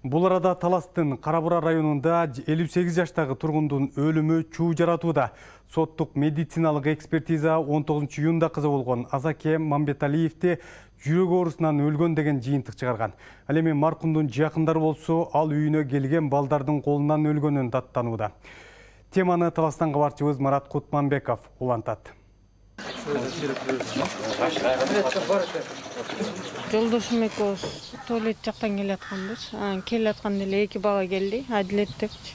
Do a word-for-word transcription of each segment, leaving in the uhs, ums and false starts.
Бул арада Таластын Карабура районунда элүү сегиз жаштагы тургундун өлүмү чуу жаратууда. Соттук медициналык экспертиза он тогузунчу июнда кызы болгон Азаке Мамбеталиевди жүрөк оорусунан өлгөн деген жыйынтык чыгарган. Ал эми маркумдун жакындары болсо, ал үйүнө келген балдардын колунан өлгөнүн даттанууда. Теманы Таластан кабарчыбыз Марат Кутманбеков улантат. Жолдошум экөөбүз туалет жактан келатканбыз. Келатканда эле эки бала келди, Адилет депчи.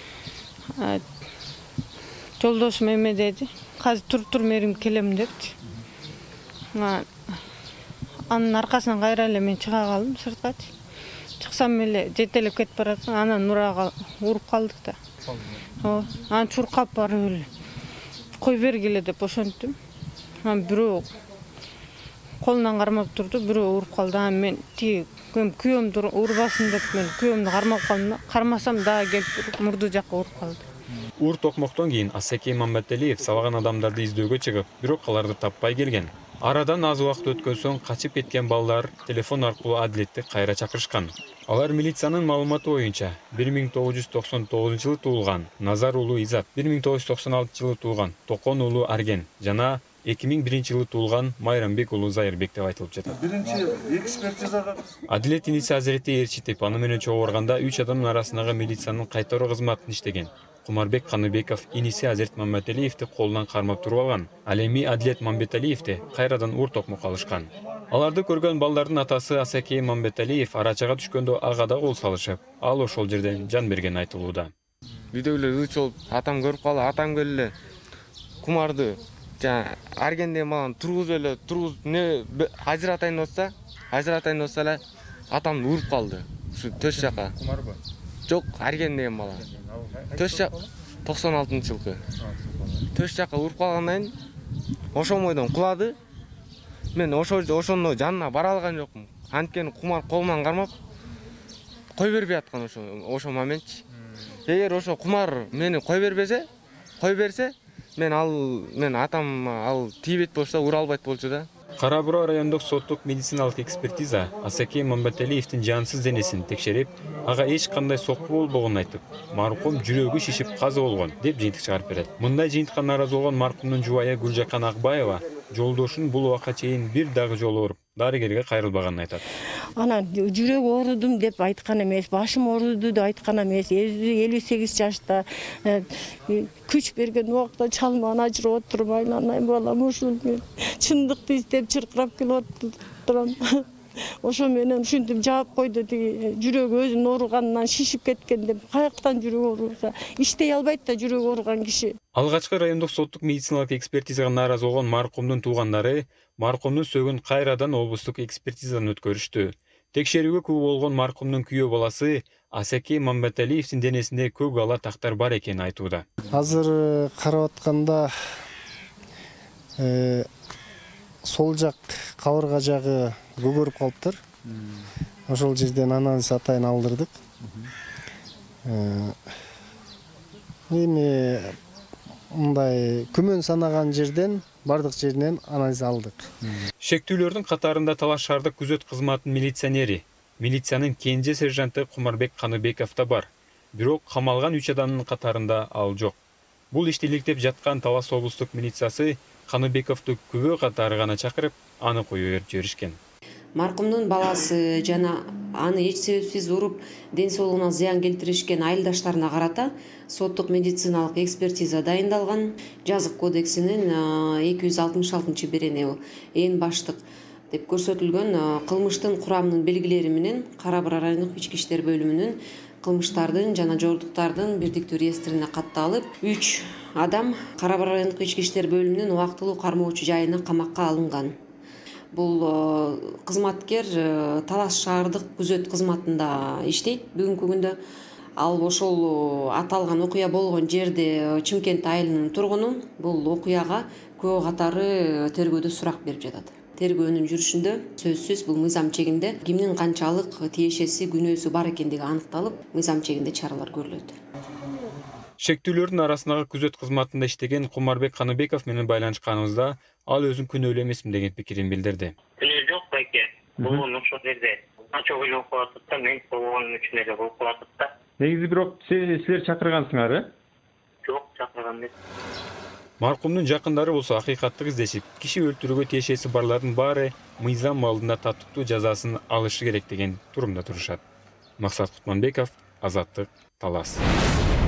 Жолдошум эме деди, азыр туруп туруп мерим келем депчи. Анын аркасынан кайра эле мен чыга калдым сырткачы. Чыксам эле жетелеп кетип баратсың, анан нурага уруп калдык да. Анан чуркап барып эле кой бергиле деп ошонттум. Анан бирөө колунан кармап турду, бирөө уруп калды. Анан мен тиги күйөөмдү урбасын деп мен күйөөмдү кармап калдым. Кармасам дагы келип мурду жакка уруп калды. Ур токмоктон кийин Азаке Мамбеталиев сабаган адамдарды издөөгө чыгып, бирок аларды таппай келген. Арадан аз убакыт өткөн соң качып кеткен балдар телефон аркылуу Адилетти кайра чакырышкан. Алар милициянын маалыматы боюнча бир миң тогуз жүз токсон тогузунчу жылы туулган Назар уулу Изат, бир миң тогуз жүз токсон алтынчы жылы туулган Токон уулу Арген жана эки миң биринчи жылы туулган Майрамбек уулу Зайырбек деп айтылып жатат. Биринчи экспертизага Адилет иниси Азиретти Эрчитип, аны менен чогуу барганда үч адамдын арасындагы милициянын кайтаруу кызматын иштеген. Кумарбек Каныбеков иниси Азирет Мамбеталиевди колунан кармап туруп алган. Ал эми Адилет Мамбеталиевди кайрадан ур токмок алышкан. Аларды көргөн балдардын атасы Азаке Мамбеталиев арачага түшкөндө ага да кол салышып, ал ошол жерден жан берген айтылууда. Видеолор үч болуп, атам көрүп калды, атам келе Кумарды жана Арген деген баланы тургузуп эле, тургуз не ажыратайын болса, ажыратайын болса эле атамды уруп калды. Ушу төш жака. Кумарбы? Жок, Арген деген бала. Төш жак токсон алтынчы жылкы. Төш жака уруп калгандан ошол мойдон кулады. Мен ошо ошондо жанына бара алган жокмун. Анткени Кумар колунан кармап кой бербей аткан ошо ошо моментчи. Эгер ошо Кумар мени кой бербесе, кой берсе, мен ал мен атам ал тийбейт болсо ура албайт болчу да. Карабура райондук соттук медициналык экспертиза Азаке Мамбеталиевдин жансыз денесин текшерип, ага эч кандай сокку болбогонун айтып, маркум жүрөгү шишип каза болгон деп жыйынтык чыгарып берет. Мындай жыйынтыкка нааразы болгон маркумдун жубайы Гүлжакан Акбаева жолдошун бул убакка чейин бир дагы жолу ооруп, дарыгерге кайрылбаганын айтат. Анан жүрөк оорудум деп айткан эмес, башым ооруду деп айткан эмес. элүү сегиз жашта күч берген убакта чалман ажырап отуруп айланайын балам ушул мен чындыкты издеп чыркырап келип отурам. Ошо менен ушинтип жаап койду, тиги жүрөгү өзүнүн ооруганынан шишип кеткен деп. Каяктан жүрөк ооруса, иштей албайт да жүрөк ооруган киши. Алгачкы райондук соттук медициналык экспертизага нааразы болгон маркумдун туугандары маркумдун сөөгүн кайрадан облустук экспертизадан өткөрүштү. Текшерүүгө күбө болгон маркумдун күйөө баласы Азаке Мамбеталиевдин денесинде көк ала тактар бар экенин айтууда. Азыр карап атканда сол жак кабырга жагы көгөрүп калыптыр. Ошол жерден анализ атайын алдырдык. Эми мындай күмөн санаган жерден бардык жеринен анализ алдык. Шектүүлөрдүн катарында Талаш шаардык күзөт кызматынын милиционери, милициянын кенже сержанты Кумарбек Каныбеков да бар. Бирок камалган үч адамдын катарында ал жок. Бул ишти иликтеп жаткан Талас облустук милициясы Каныбековду күбө катары гана чакырып, аны коюп берип жиберишкен. Маркумдун баласы жана аны эч себепсиз уруп, ден соолугуна зыян келтиришкен айылдаштарына карата соттук медициналык экспертиза дайындалган. Жазык кодексинин эки жүз алтымыш алтынчы берене эң баштык деп көрсөтүлгөн кылмыштын курамынын белгилери менен Карабура райондук ички иштер бөлүмүнүн кылмыштардын жана жоолдуктардын бирдиктүү реестрине катталып, үч адам Карабура райондук ички иштер бөлүмүнүн убактылуу кармоочу жайына камакка алынган. Бул кызматкер Талас шаардык күзөт кызматында иштейт. Бүгүнкү күндө ал ошол аталган окуя болгон жерде Чымкент айылынын тургуну. Бул окуяга күбө катары тергөөдө сурак берип жатат. Тергөөнүн жүрүшүндө сөзсүз бул мыйзам чегинде кимдин канчалык тиешеси, күнөөсү бар экендиги аныкталып, мыйзам чегинде чаралар көрүлөт. Шектүүлөрдүн арасындагы күзөт кызматында иштеген Кумарбек Каныбеков менен байланышканыбызда ал өзүн күнөөлүү эмесмин деген пикирин билдирди. Күнөө жок байке. Болгон ошол жерде Çok iyi okuyatıp da men onun için ele okuyatıp da Негизи бирок силер чакыргансыңар, э? çok çakırgan dedi. Маркумдун жакындары болсо акыйкатты издешип, киши өлтүрүүгө тиешеси барлардын баары мыйзам алдында татыктуу жазасын алышы керек деген турумда турушат. Максат Кутманбеков, Азаттык, Талас.